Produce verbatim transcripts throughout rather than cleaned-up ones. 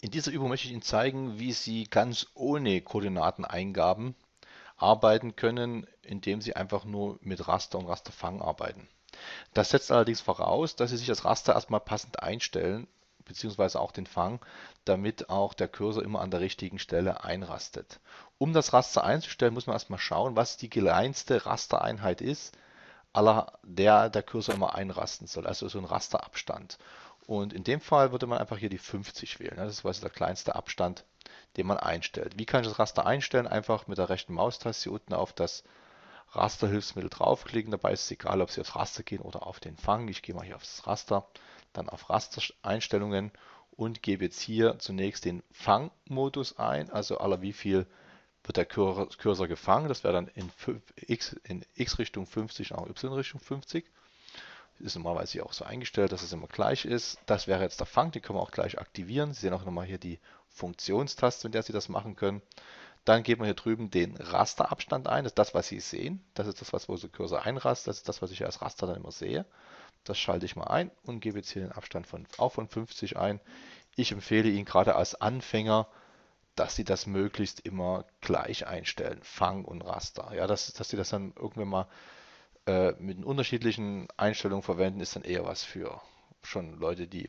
In dieser Übung möchte ich Ihnen zeigen, wie Sie ganz ohne Koordinateneingaben arbeiten können, indem Sie einfach nur mit Raster und Rasterfang arbeiten. Das setzt allerdings voraus, dass Sie sich das Raster erstmal passend einstellen, beziehungsweise auch den Fang, damit auch der Cursor immer an der richtigen Stelle einrastet. Um das Raster einzustellen, muss man erstmal schauen, was die kleinste Rastereinheit ist, aller der der Cursor immer einrasten soll, also so ein Rasterabstand. Und in dem Fall würde man einfach hier die fünfzig wählen. Das ist quasi der kleinste Abstand, den man einstellt. Wie kann ich das Raster einstellen? Einfach mit der rechten Maustaste hier unten auf das Rasterhilfsmittel draufklicken. Dabei ist es egal, ob Sie aufs Raster gehen oder auf den Fang. Ich gehe mal hier aufs Raster, dann auf Rastereinstellungen und gebe jetzt hier zunächst den Fangmodus ein, also aller wie viel wird der Cursor gefangen. Das wäre dann in X, in X-Richtung fünfzig und auch Y-Richtung fünfzig. Das ist normalerweise auch so eingestellt, dass es immer gleich ist. Das wäre jetzt der Fang, den können wir auch gleich aktivieren. Sie sehen auch nochmal hier die Funktionstaste, mit der Sie das machen können. Dann geben wir hier drüben den Rasterabstand ein. Das ist das, was Sie sehen. Das ist das, was wo der Cursor einrast. Das ist das, was ich als Raster dann immer sehe. Das schalte ich mal ein und gebe jetzt hier den Abstand von, auch von fünfzig ein. Ich empfehle Ihnen gerade als Anfänger, dass Sie das möglichst immer gleich einstellen, Fang und Raster. Ja, dass, dass Sie das dann irgendwann mal äh, mit den unterschiedlichen Einstellungen verwenden, ist dann eher was für schon Leute, die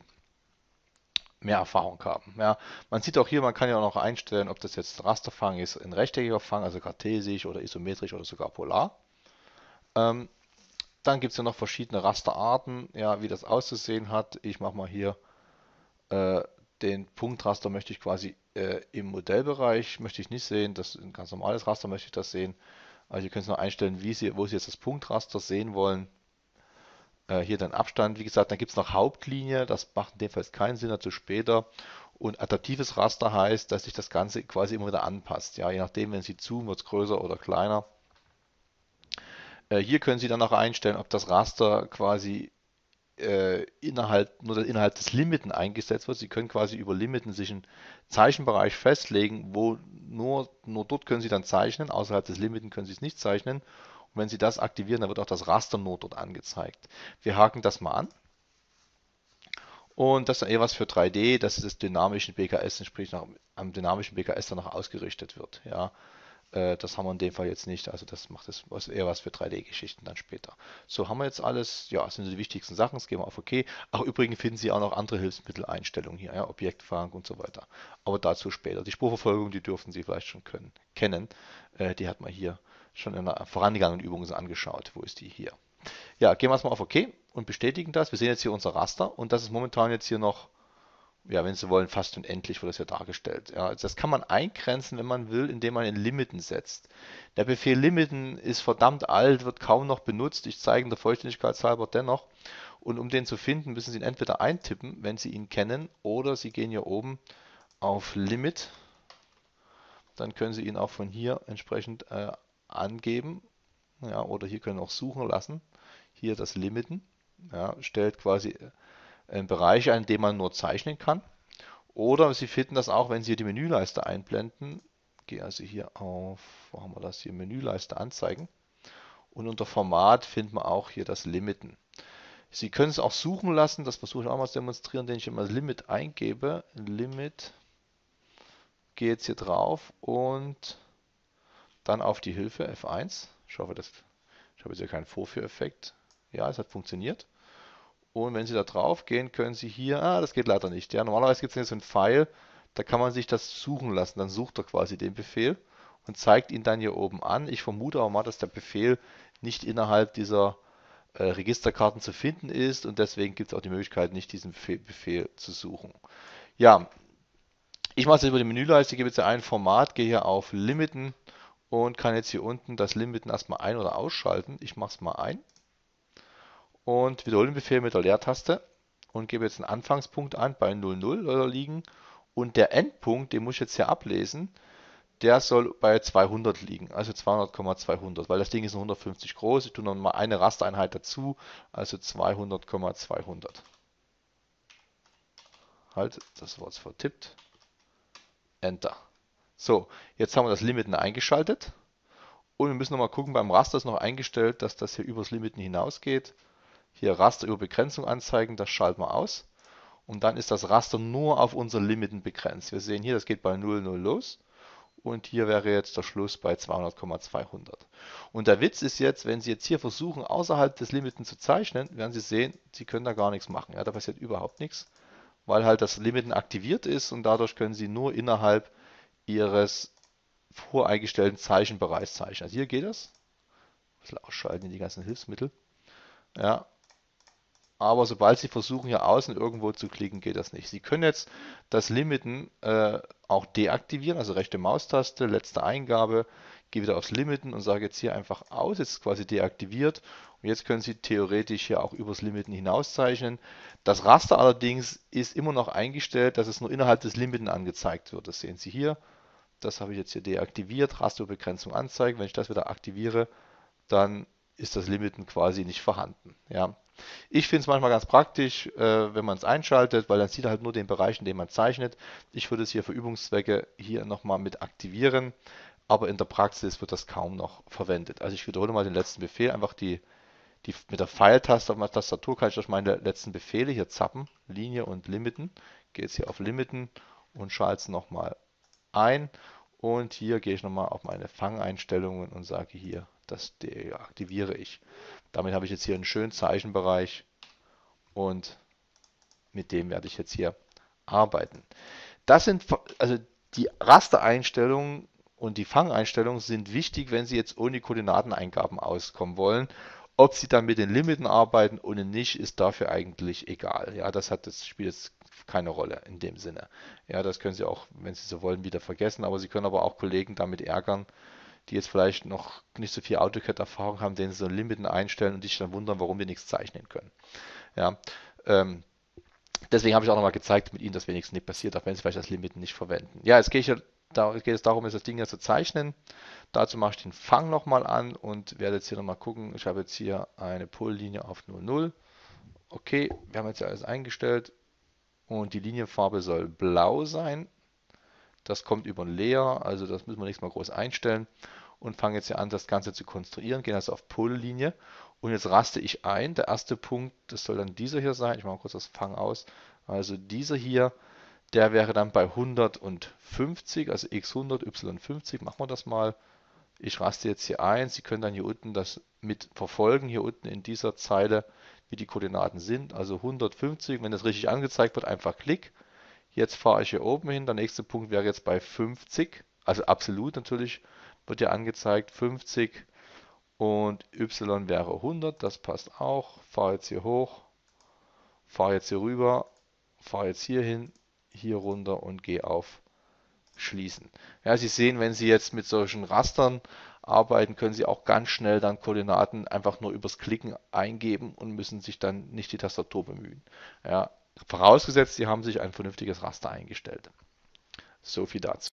mehr Erfahrung haben. Ja, man sieht auch hier, man kann ja auch noch einstellen, ob das jetzt Rasterfang ist, ein rechteckiger Fang, also kartesisch oder isometrisch oder sogar polar. Ähm, Dann gibt es ja noch verschiedene Rasterarten, ja, wie das auszusehen hat. Ich mache mal hier äh, den Punktraster möchte ich quasi äh, im Modellbereich, möchte ich nicht sehen. Das ist ein ganz normales Raster, möchte ich das sehen. Also ihr könnt es noch einstellen, wie Sie, wo Sie jetzt das Punktraster sehen wollen. Äh, hier dann Abstand, wie gesagt, dann gibt es noch Hauptlinie, das macht in dem Fall keinen Sinn, dazu später. Und adaptives Raster heißt, dass sich das Ganze quasi immer wieder anpasst. Ja, je nachdem, wenn Sie zoomen, wird es größer oder kleiner. Äh, hier können Sie dann auch einstellen, ob das Raster quasi äh, innerhalb, nur innerhalb des Limiten eingesetzt wird. Sie können quasi über Limiten sich einen Zeichenbereich festlegen, wo nur, nur dort können Sie dann zeichnen, außerhalb des Limiten können Sie es nicht zeichnen. Und wenn Sie das aktivieren, dann wird auch das Raster nur dort angezeigt. Wir haken das mal an. Und das ist eher was für drei D, dass es des dynamischen B K S sprich nach, am dynamischen B K S danach ausgerichtet wird. Ja, äh, das haben wir in dem Fall jetzt nicht. Also das macht es eher was für drei D-Geschichten dann später. So haben wir jetzt alles. Ja, das sind so die wichtigsten Sachen. Jetzt gehen wir auf OK. Ach, übrigens finden Sie auch noch andere Hilfsmitteleinstellungen hier, ja, Objektfang und so weiter. Aber dazu später. Die Spurverfolgung, die dürften Sie vielleicht schon können, kennen. Äh, die hat man hier schon in einer vorangegangenen Übung angeschaut. Wo ist die hier? Ja, gehen wir erstmal auf OK und bestätigen das. Wir sehen jetzt hier unser Raster und das ist momentan jetzt hier noch, ja, wenn Sie wollen, fast unendlich wird das hier dargestellt. Ja, also das kann man eingrenzen, wenn man will, indem man in Limiten setzt. Der Befehl Limiten ist verdammt alt, wird kaum noch benutzt. Ich zeige ihn der Vollständigkeit halber dennoch. Und um den zu finden, müssen Sie ihn entweder eintippen, wenn Sie ihn kennen, oder Sie gehen hier oben auf Limit. Dann können Sie ihn auch von hier entsprechend äh, angeben. Ja, oder hier können Sie auch suchen lassen. Hier das Limiten. Ja, stellt quasi einen Bereich ein, den man nur zeichnen kann. Oder Sie finden das auch, wenn Sie hier die Menüleiste einblenden. Ich gehe also hier auf, wo haben wir das hier, Menüleiste anzeigen. Und unter Format finden wir auch hier das Limiten. Sie können es auch suchen lassen, das versuche ich auch mal zu demonstrieren, indem ich immer das Limit eingebe. Limit, gehe jetzt hier drauf und dann auf die Hilfe F eins. Ich hoffe, das, ich habe jetzt hier keinen Vorführeffekt. Ja, es hat funktioniert. Und wenn Sie da drauf gehen, können Sie hier, ah, das geht leider nicht. Ja, normalerweise gibt es hier so einen Pfeil, da kann man sich das suchen lassen. Dann sucht er quasi den Befehl und zeigt ihn dann hier oben an. Ich vermute aber mal, dass der Befehl nicht innerhalb dieser äh, Registerkarten zu finden ist und deswegen gibt es auch die Möglichkeit, nicht diesen Befehl, Befehl zu suchen. Ja, ich mache es jetzt über die Menüleiste, gebe jetzt ein Format, gehe hier auf Limiten und kann jetzt hier unten das Limiten erstmal ein- oder ausschalten. Ich mache es mal ein und wiederhole den Befehl mit der Leertaste und gebe jetzt einen Anfangspunkt an, bei null null soll er liegen und der Endpunkt, den muss ich jetzt hier ablesen, der soll bei zweihundert liegen, also zweihundert, zweihundert, weil das Ding ist hundertfünfzig groß. Ich tue noch mal eine Rastereinheit dazu, also zweihundert, zweihundert. Halt, das war jetzt vertippt. Enter. So, jetzt haben wir das Limiten eingeschaltet und wir müssen noch mal gucken, beim Raster ist noch eingestellt, dass das hier übers Limiten hinausgeht. Hier Raster über Begrenzung anzeigen, das schalten wir aus. und dann ist das Raster nur auf unser Limiten begrenzt. Wir sehen hier, das geht bei null null los und hier wäre jetzt der Schluss bei zweihundert, zweihundert. Und der Witz ist jetzt, wenn Sie jetzt hier versuchen, außerhalb des Limiten zu zeichnen, werden Sie sehen, Sie können da gar nichts machen. Ja, da passiert überhaupt nichts, weil halt das Limiten aktiviert ist und dadurch können Sie nur innerhalb Ihres voreingestellten Zeichenbereichs zeichnen. Also hier geht das. Ein bisschen ausschalten in die ganzen Hilfsmittel. Ja, aber sobald Sie versuchen, hier außen irgendwo zu klicken, geht das nicht. Sie können jetzt das Limiten äh, auch deaktivieren, also rechte Maustaste, letzte Eingabe, gehe wieder aufs Limiten und sage jetzt hier einfach aus, jetzt ist quasi deaktiviert. Und jetzt können Sie theoretisch hier auch übers Limiten hinaus zeichnen. Das Raster allerdings ist immer noch eingestellt, dass es nur innerhalb des Limiten angezeigt wird. Das sehen Sie hier. Das habe ich jetzt hier deaktiviert, Rasterbegrenzung anzeigen. Wenn ich das wieder aktiviere, dann ist das Limiten quasi nicht vorhanden. Ja. Ich finde es manchmal ganz praktisch, äh, wenn man es einschaltet, weil dann sieht er halt nur den Bereich, in dem man zeichnet. Ich würde es hier für Übungszwecke hier nochmal mit aktivieren, aber in der Praxis wird das kaum noch verwendet. Also ich wiederhole mal den letzten Befehl, einfach die, die mit der Pfeiltaste auf meiner Tastatur kann ich durch meine letzten Befehle hier zappen, Linie und Limiten. Gehe jetzt hier auf Limiten und schalte es nochmal ein. Und hier gehe ich nochmal auf meine Fangeinstellungen und sage hier, das deaktiviere ich. Damit habe ich jetzt hier einen schönen Zeichenbereich und mit dem werde ich jetzt hier arbeiten. Das sind also die Rastereinstellungen und die Fangeinstellungen sind wichtig, wenn Sie jetzt ohne Koordinateneingaben auskommen wollen. Ob Sie dann mit den Limiten arbeiten oder nicht, ist dafür eigentlich egal. Ja, das hat das Spiel jetzt keine Rolle in dem Sinne. Ja, das können Sie auch, wenn Sie so wollen, wieder vergessen. Aber Sie können aber auch Kollegen damit ärgern, die jetzt vielleicht noch nicht so viel AutoCAD-Erfahrung haben, denen sie so Limiten einstellen und die sich dann wundern, warum wir nichts zeichnen können. Ja, ähm, deswegen habe ich auch nochmal gezeigt mit Ihnen, dass wenigstens nicht passiert, auch wenn Sie vielleicht das Limiten nicht verwenden. Ja, jetzt gehe ich ja, da geht es darum, das Ding ja zu zeichnen. Dazu mache ich den Fang nochmal an und werde jetzt hier nochmal gucken. Ich habe jetzt hier eine Pollinie auf null null. Okay, wir haben jetzt ja alles eingestellt und die Linienfarbe soll blau sein. Das kommt über ein Layer, also das müssen wir nächstes Mal groß einstellen und fange jetzt hier an, das Ganze zu konstruieren. Gehe also auf Pollinie und jetzt raste ich ein. Der erste Punkt, das soll dann dieser hier sein. Ich mache kurz das Fang aus. Also dieser hier, der wäre dann bei hundertfünfzig, also x hundert, y fünfzig. Machen wir das mal. Ich raste jetzt hier ein. Sie können dann hier unten das mit verfolgen, hier unten in dieser Zeile, wie die Koordinaten sind. Also hundertfünfzig, wenn das richtig angezeigt wird, einfach Klick. Jetzt fahre ich hier oben hin. Der nächste Punkt wäre jetzt bei fünfzig, also absolut natürlich, wird ja angezeigt fünfzig und y wäre hundert, das passt auch. Fahre jetzt hier hoch, fahre jetzt hier rüber, fahre jetzt hier hin, hier runter und gehe auf Schließen. Ja, Sie sehen, wenn Sie jetzt mit solchen Rastern arbeiten, können Sie auch ganz schnell dann Koordinaten einfach nur übers Klicken eingeben und müssen sich dann nicht die Tastatur bemühen. Ja, vorausgesetzt, Sie haben sich ein vernünftiges Raster eingestellt. So viel dazu.